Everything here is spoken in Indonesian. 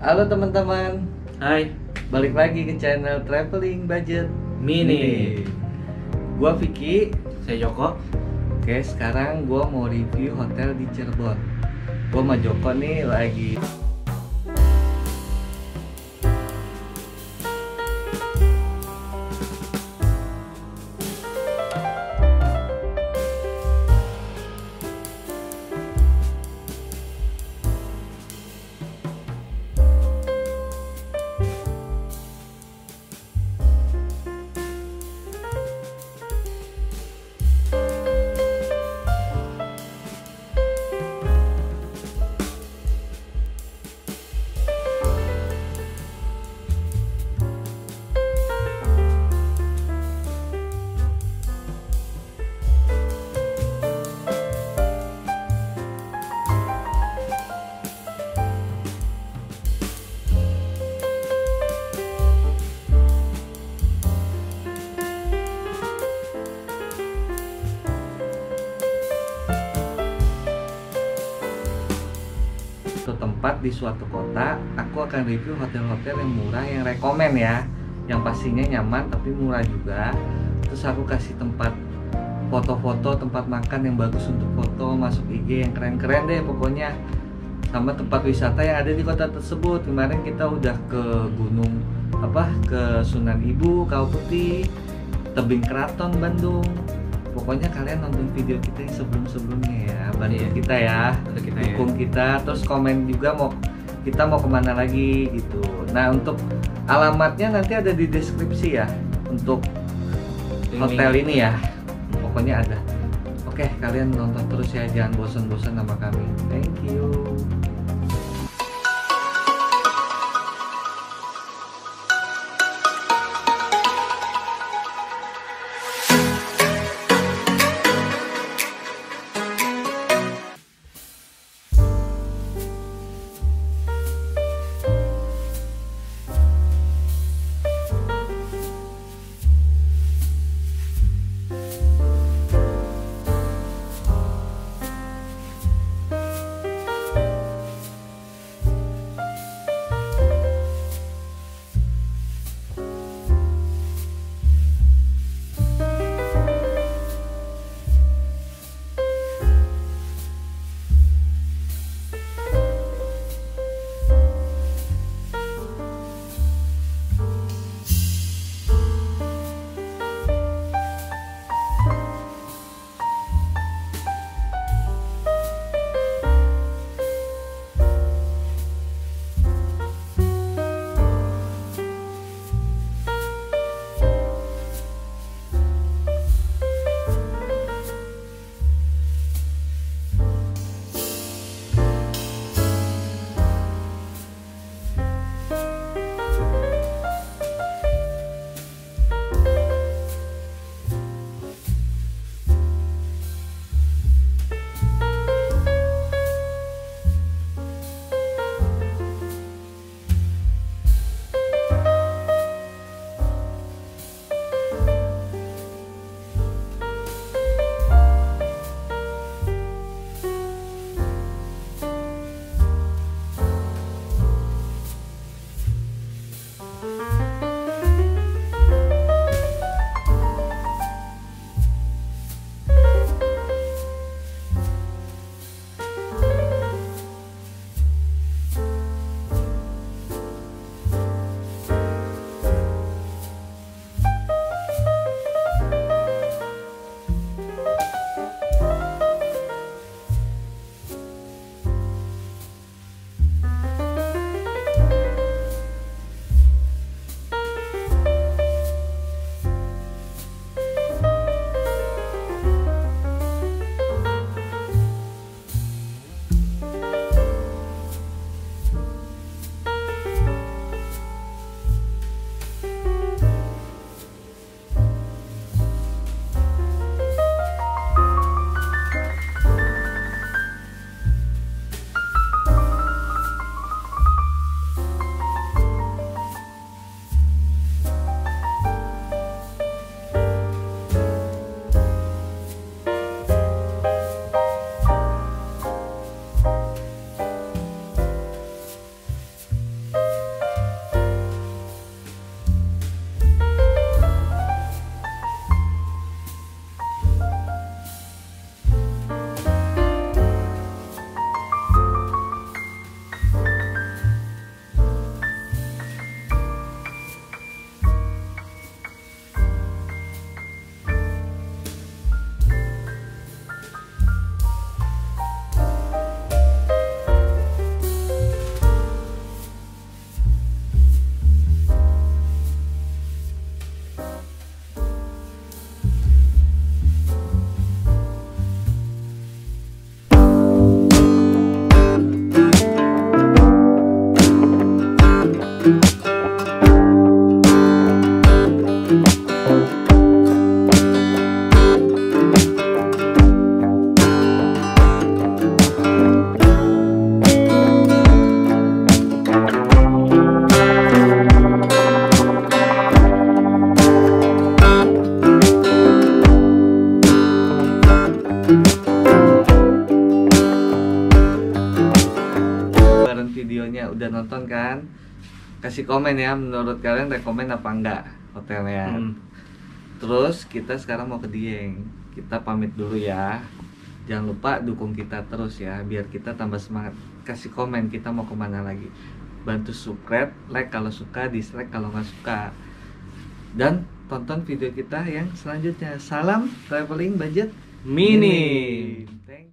Halo teman-teman, Hai, balik lagi ke channel Traveling Budget Mini. Gua Vicky. Saya Joko. Oke, sekarang gua mau review hotel di Cirebon. Gua sama Joko nih lagi suatu tempat di suatu kota. Aku akan review hotel-hotel yang murah, yang rekomen ya, yang pastinya nyaman tapi murah juga. Terus aku kasih tempat foto-foto, tempat makan yang bagus untuk foto, masuk IG yang keren-keren deh pokoknya, sama tempat wisata yang ada di kota tersebut. Kemarin kita udah ke gunung ke Sunan Ibu, Kawah Putih, Tebing Keraton, Bandung. Pokoknya kalian nonton video kita yang sebelum-sebelumnya ya, bantu kita ya, dukung kita, terus komen juga kita mau kemana lagi gitu. Nah, untuk alamatnya nanti ada di deskripsi ya, untuk hotel ini ya, pokoknya ada. Oke, kalian nonton terus ya, jangan bosan-bosan sama kami. Thank you. udah nonton kan? Kasih komen ya, menurut kalian rekomen apa enggak hotelnya. Terus kita sekarang mau ke Dieng. Kita pamit dulu ya. Jangan lupa dukung kita terus ya, biar kita tambah semangat. Kasih komen kita mau kemana lagi. Bantu subscribe, like kalau suka, dislike kalau nggak suka. Dan tonton video kita yang selanjutnya. Salam traveling budget Mini. Thank